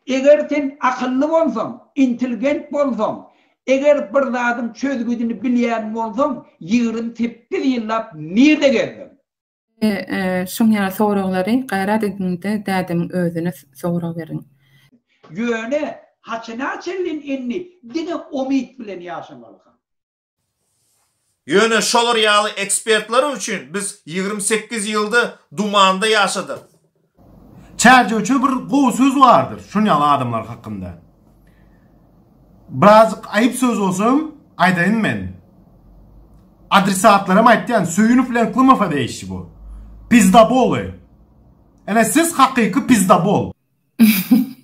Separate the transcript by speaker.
Speaker 1: Eger sen akıllı bolsaň, intelligent bolsaň, eger bir zadyň çözgüdini bilýän bolsaň, 28 ýyllap nirde geldin?
Speaker 2: Şoň ýaly soraglary gaýrat edinde dädim özüne sorak berin.
Speaker 1: Ýöne haçyna çellin enni dine umyt bilen ýaşamaly.
Speaker 3: Ýöne şolar ýaly ekspertler üçin biz 28 ýylda dumanda ýaşadyk.
Speaker 4: Çärjewçi bir gowy söz bardyr şoň ýaly adamlar hakynda. Biraz aýyp söz bolsam, aýdaýyn men. Adresatlaram aýtýan söýünü bilen kılmafa diýişi bu. Pizda bol. Ene siz hakyky pizda bol.